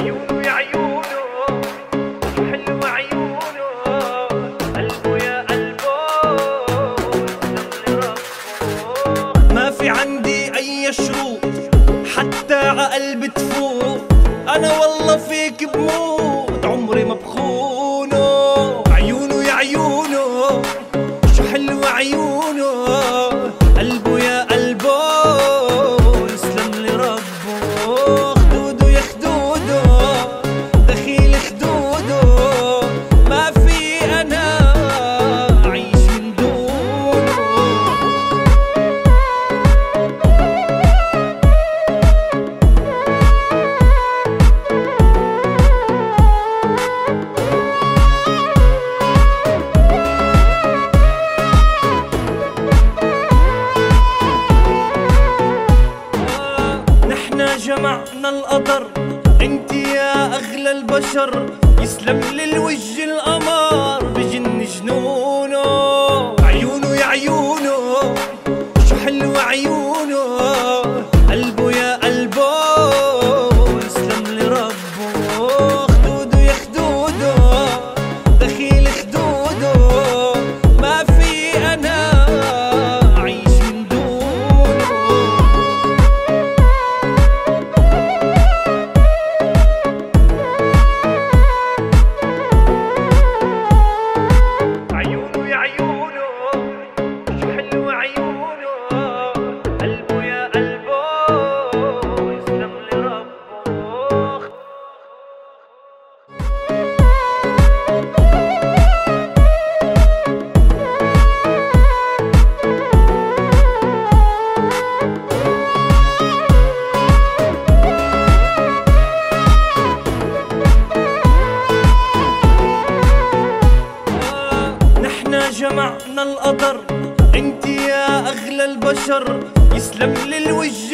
عيونه يا عيونه شو حلوة عيونه، قلبه يا قلبه يسلم لربه. ما في عندي أي شروط حتى عقلبي تفوت، أنا والله فيك بموت عمري ما بخونه. عيونه يا عيونه شو حلوة عيونه، قلبه يا قلبه يسلم لربه. خدوده يا خدوده دخيل خدوده، ما في أنا أعيش من دونه. جمعنا القدر انت يا اغلى البشر، يسلم للوجه القمر بجن جنونه. عيونه يا عيونه شو حلوة عيونه، قلبه يا قلبه يسلم لربه. خدوده يا خدوده دخيل خدوده، ما في انا اعيش من دونه. جمعنا القدر انت يا اغلى البشر، يسلم للوجه